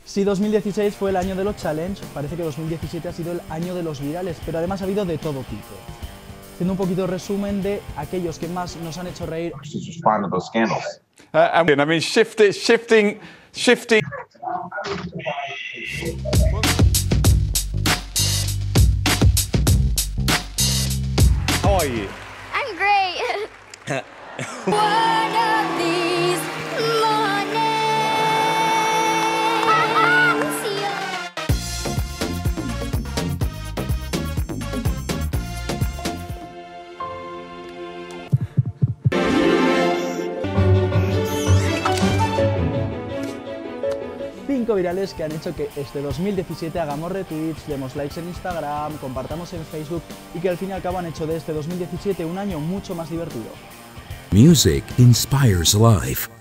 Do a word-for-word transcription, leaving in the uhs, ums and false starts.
Si dos mil dieciséis fue el año de los challenge, parece que dos mil diecisiete ha sido el año de los virales, pero además ha habido de todo tipo. Haciendo un poquito de resumen de aquellos que más nos han hecho reír. Uh, and I mean, shifting, shifting, shifting. How are you? I'm great. One of these mornings. Cinco virales que han hecho que este dos mil diecisiete hagamos retweets, demos likes en Instagram, compartamos en Facebook y que al fin y al cabo han hecho de este dos mil diecisiete un año mucho más divertido. Music inspires life.